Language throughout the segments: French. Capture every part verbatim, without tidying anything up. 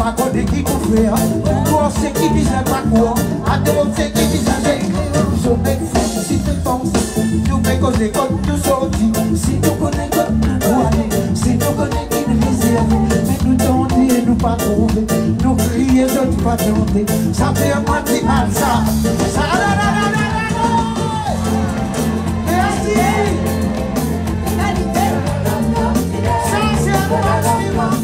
pas côté qui couvre. Pour ceux qui visent un parcours, à d'autres ceux qui visent un bec. Sommet fou, si tu penses, nous fais causer comme nous sortis. Si nous connaissons comme nous aller, si nous connaissons qui nous réserve, mais nous tenter et nous pas trouver. Nous crier, d'autres pas tenter. Ça fait un moitié mal ça. Ça la la la la la. Merci. Ça c'est un maximum.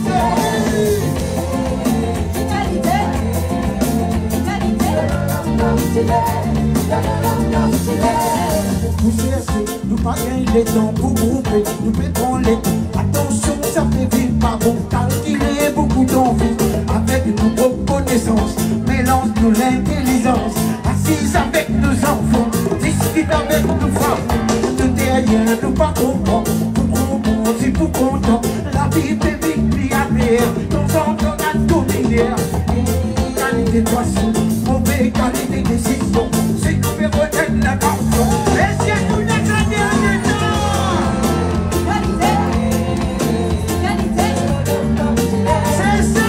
Nous cherchons, nous pas gagner les temps pour grouper, nous pétrons les. Attention, ça fait vite pas bon, calculer beaucoup d'envie. Avec nos connaissances, mélange nous l'intelligence. Assise avec nos enfants, discute avec nos femmes. Nous derrière, nous pas comprendre, pour comprendre, si pour content. La vie est vite, puis à l'air, nos enfants à tout milliard. Qualité de poisson, mauvaise qualité de décision. C'est nous faire retenir la garçon. Et si nous n'exagérons pas, c'est ça.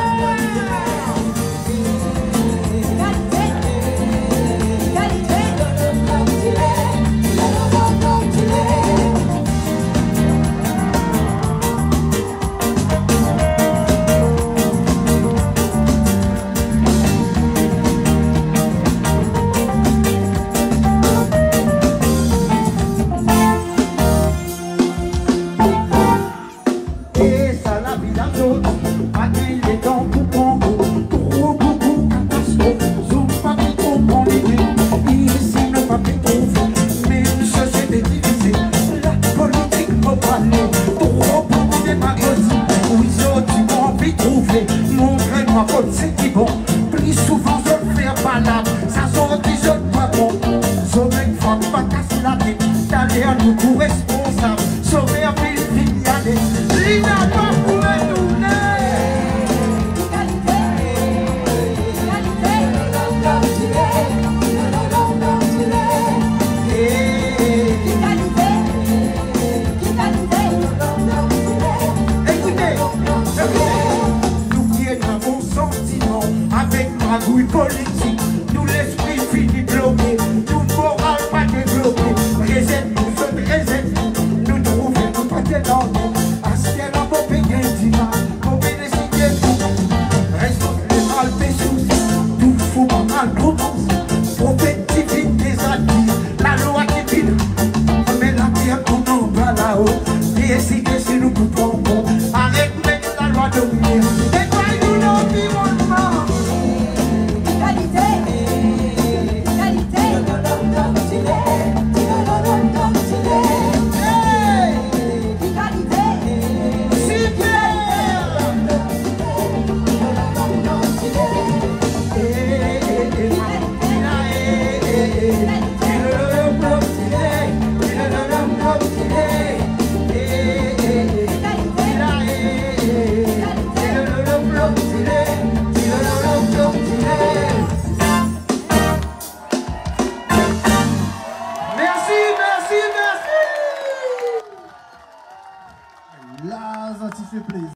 Montrez-moi votre c'est qui bon. Plus souvent je le fais balade. Ça sort du jeu pas bon. Sauver une femme, pas casser la tête. D'aller à nous pour responsable. Sauver un ville, filiale. Lina pas pour nous. Magouille politique, nous l'esprit fini bloqué, nous moral pas développé, réserve nous sommes réserve, nous trouvons nous pas d'élan, à ce qu'elle a pas payé un dimanche, pour bénéficier de tout, restons les mal péchous, tout fou mal commence, prophétique des admis, la loi qui vide, mais la pierre qu'on en va là-haut, et ainsi que si nous coupons, avec la loi dominée, et quoi nous l'environnement. Là, ça t'y fait plaisir.